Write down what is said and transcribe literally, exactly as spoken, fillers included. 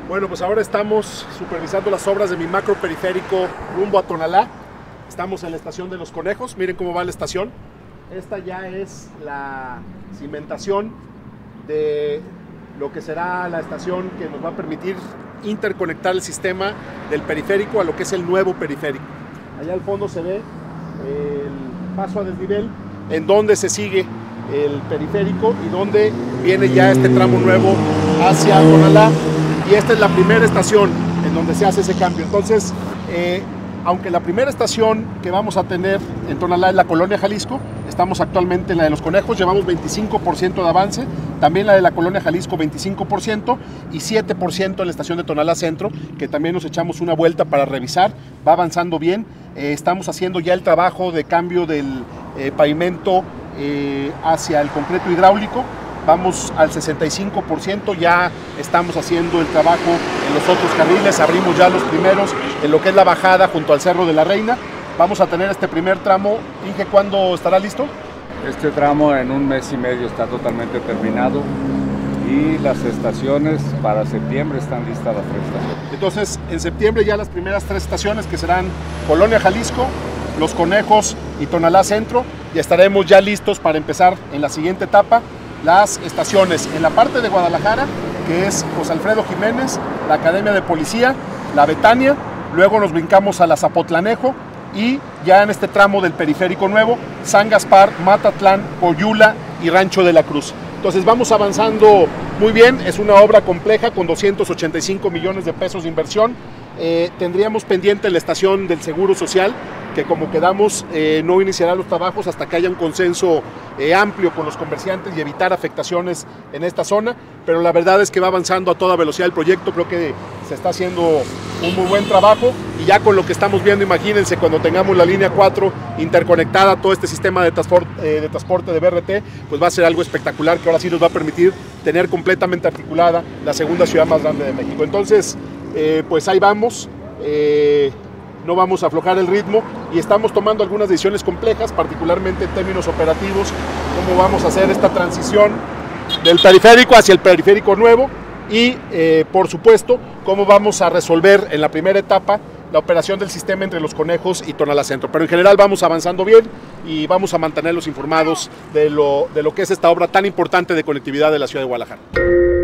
Bueno, pues ahora estamos supervisando las obras de mi macro periférico rumbo a Tonalá. Estamos en la estación de Los Conejos, miren cómo va la estación. Esta ya es la cimentación de lo que será la estación que nos va a permitir interconectar el sistema del periférico a lo que es el nuevo periférico. Allá al fondo se ve el paso a desnivel en donde se sigue el periférico y donde viene ya este tramo nuevo hacia Tonalá. Y esta es la primera estación en donde se hace ese cambio. Entonces, eh, aunque la primera estación que vamos a tener en Tonalá es la Colonia Jalisco, estamos actualmente en la de Los Conejos, llevamos veinticinco por ciento de avance, también la de la Colonia Jalisco veinticinco por ciento y siete por ciento en la estación de Tonalá Centro, que también nos echamos una vuelta para revisar, va avanzando bien. Eh, estamos haciendo ya el trabajo de cambio del eh, pavimento eh, hacia el concreto hidráulico. Vamos al sesenta y cinco por ciento, ya estamos haciendo el trabajo en los otros carriles, abrimos ya los primeros en lo que es la bajada junto al Cerro de la Reina. Vamos a tener este primer tramo. Inge, ¿cuándo estará listo? Este tramo en un mes y medio está totalmente terminado y las estaciones para septiembre están listas las tres estaciones. Entonces, en septiembre ya las primeras tres estaciones, que serán Colonia Jalisco, Los Conejos y Tonalá Centro, y estaremos ya listos para empezar en la siguiente etapa las estaciones en la parte de Guadalajara, que es José Alfredo Jiménez, la Academia de Policía, la Betania, luego nos brincamos a la Zapotlanejo y ya en este tramo del periférico nuevo, San Gaspar, Matatlán, Coyula y Rancho de la Cruz. Entonces vamos avanzando muy bien, es una obra compleja con doscientos ochenta y cinco millones de pesos de inversión. Eh, tendríamos pendiente la estación del Seguro Social, que como quedamos eh, no iniciará los trabajos hasta que haya un consenso eh, amplio con los comerciantes y evitar afectaciones en esta zona, pero la verdad es que va avanzando a toda velocidad el proyecto, creo que se está haciendo un muy buen trabajo y ya con lo que estamos viendo, imagínense cuando tengamos la línea cuatro interconectada, todo este sistema de transporte, eh, de transporte de B R T, pues va a ser algo espectacular que ahora sí nos va a permitir tener completamente articulada la segunda ciudad más grande de México. Entonces, eh, pues ahí vamos. Eh, no vamos a aflojar el ritmo y estamos tomando algunas decisiones complejas, particularmente en términos operativos, cómo vamos a hacer esta transición del periférico hacia el periférico nuevo y, eh, por supuesto, cómo vamos a resolver en la primera etapa la operación del sistema entre Los Conejos y Tonalá Centro. Pero en general vamos avanzando bien y vamos a mantenerlos informados de lo, de lo que es esta obra tan importante de conectividad de la ciudad de Guadalajara.